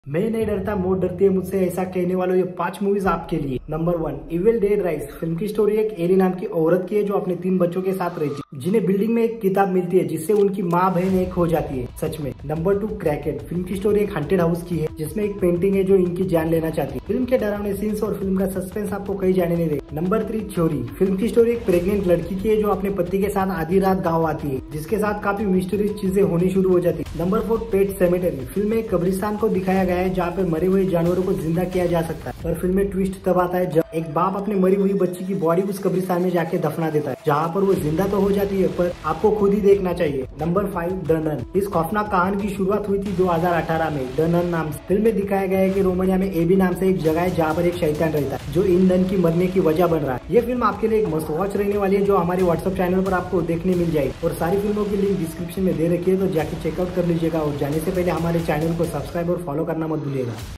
मैं नहीं डरता, मौत डरती है मुझसे, ऐसा कहने वालों ये 5 मूवीज आपके लिए। Number 1, evil dead rise. Film की स्टोरी एक एली नाम की औरत की है जो अपने 3 बच्चों के साथ रहती है, जिन्हें बिल्डिंग में एक किताब मिलती है जिससे उनकी माँ बहन एक हो जाती है सच में। Number 2, cracked. फिल्म की स्टोरी एक हॉन्टेड हाउस की है जिसमें एक पेंटिंग है जो इनकी जान लेना चाहती है। फिल्म के डरावने सीन्स और फिल्म का सस्पेंस आपको कहीं जाने नहीं देगा। Number 3, theory. फिल्म की स्टोरी एक प्रेग्नेंट लड़की की है जो अपने पति के साथ आधी रात गाँव आती है, जिसके साथ काफी मिस्टीरियस चीजें होनी शुरू हो जाती है। नंबर 4, पेट सेमेटरी। फिल्म में एक कब्रिस्तान को दिखाया गया है जहाँ पे मरे हुए जानवरों को जिंदा किया जा सकता है, पर फिल्म में ट्विस्ट तब आता है जब एक बाप अपने मरी हुई बच्ची की बॉडी उस कब्रिस्तान में जाके दफना देता है, जहाँ पर वो जिंदा तो हो जाती है पर आपको खुद ही देखना चाहिए। Number 5, the nun. इस खौफनाक कहानी की शुरुआत हुई थी 2018 में द नन नाम से। फिल्म में दिखाया गया है कि रोमानिया में एबी नाम से एक जगह है जहाँ पर एक शैतान रहता है जो इन नन की मरने की वजह बन रहा है। ये फिल्म आपके लिए एक मस्ट वॉच रहने वाली है जो हमारे व्हाट्सएप चैनल पर आपको देखने मिल जाएगी, और सारी फिल्मों की लिंक डिस्क्रिप्शन में दे रखी है, तो जाके चेकआउट कर लीजिएगा। और जाने से पहले हमारे चैनल को सब्सक्राइब और फॉलो करना मत भूलिएगा।